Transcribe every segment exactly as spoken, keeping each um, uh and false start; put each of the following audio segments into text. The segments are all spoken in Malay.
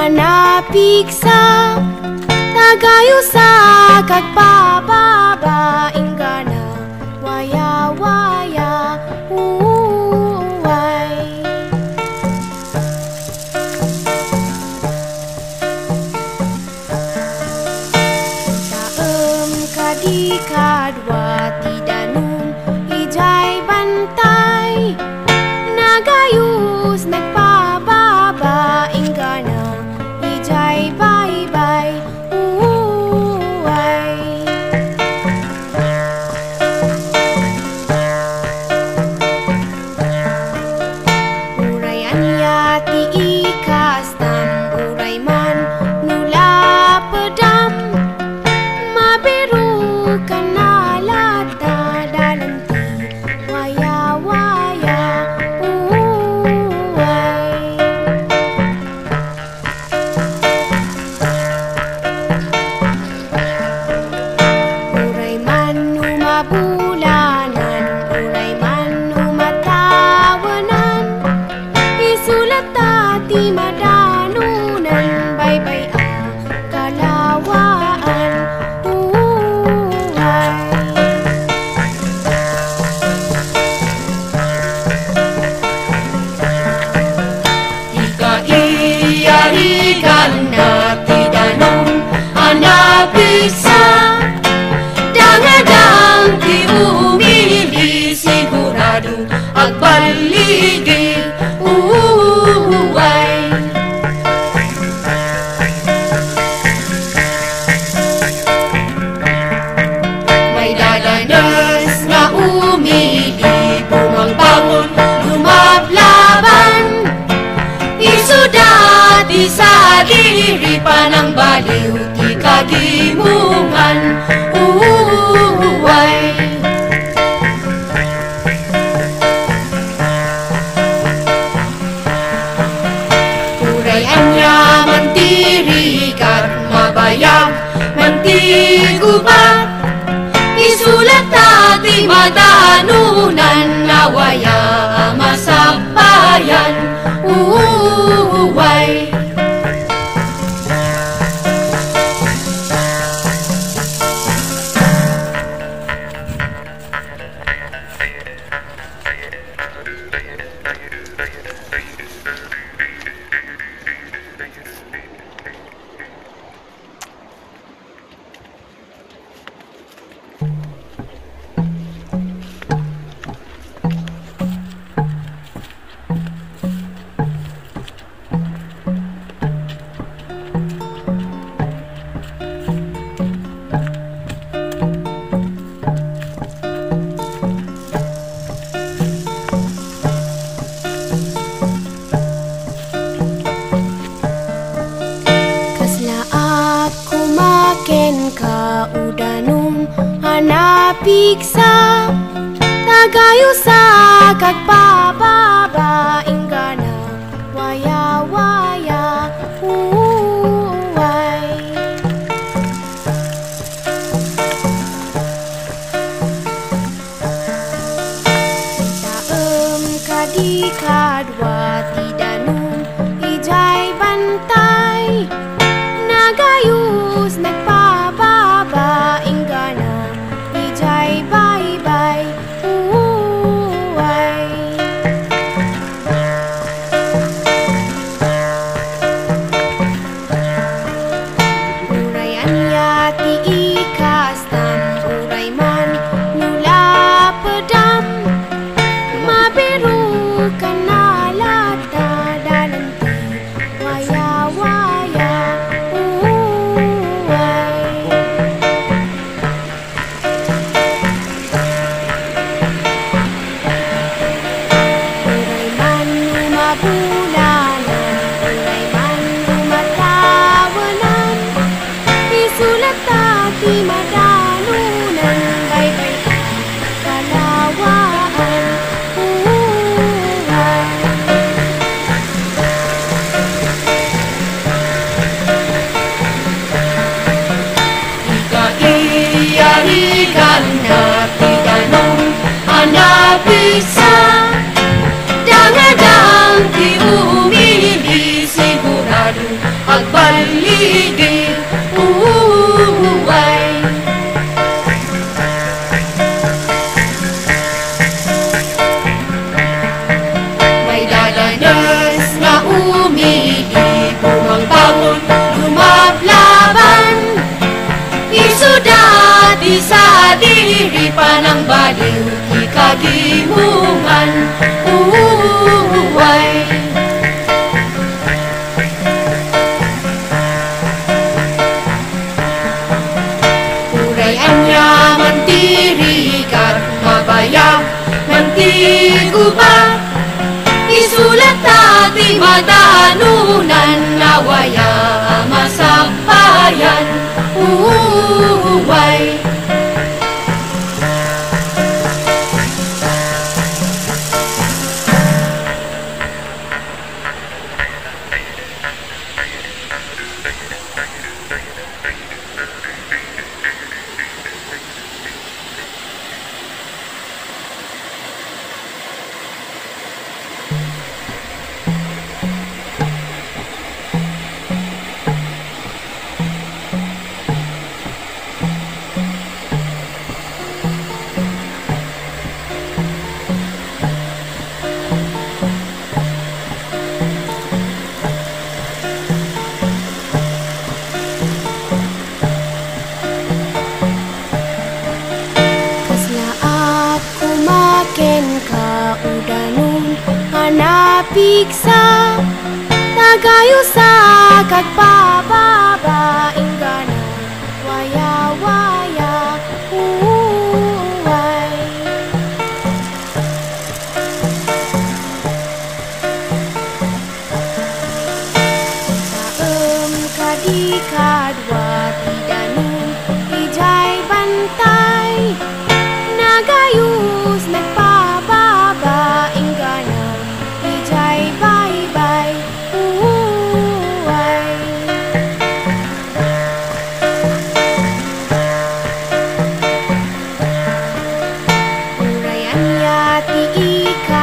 Hanapiksa tagayo sa kagpababa ingana waya waya uway taem kadi kadwa tidanum ijay bantay nagayus nagpababa ingana ijay bye-bye uway urayan yati ikastam uray man nula pedam mabiru kanalata dalanti waya waya uway uray man numabulanan uray man numatawanan isulat ati madanunan bye-bye a kalawaan uway Ika-iyarikan na tidanong hanapisa dangadang ti umili sigurado agbaligi uway may dadanas nga umili bumangbangon lumablaban isudati sa diri pa ng baliw ti kagimungan uway urayan niya mantirikat mabayag mantigubat isulat ati madanunan nawaya masabayan uway Piksa tagayo sa kagpababa ingana waya waya uway taem kadi kadwa tidanum ijay bantay nagayus nagpababa ingana ijay bye-bye uway urayan yati ikastam uray man nula pedam mabiru kanalata dalanti waya waya uway uray man numabulanan uray man numatawanan isulat ati madanunan bye-bye a kalawaan uway Ika-iyarikan na tidanong hanapisa dangadang ti umili sigurado didi uway. May dadanes nga umidi, bumang bangon lumablaban. Isudati sa diri pa ng baliw, ikagimungan uway. Urayan niya mantirikat, mabayag mantigubat. Isulat natin madanunan, nawaya masakbayan uway. Piksa tagayo sa kagpababa ingana waya waya uway. Saem kadikadwa tidanun ijay bantay, nagayus nagpababa ingana ijay bye-bye uway. Urayan yati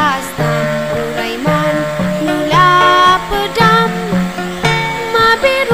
ikastam, uray man nula pedam, mabiru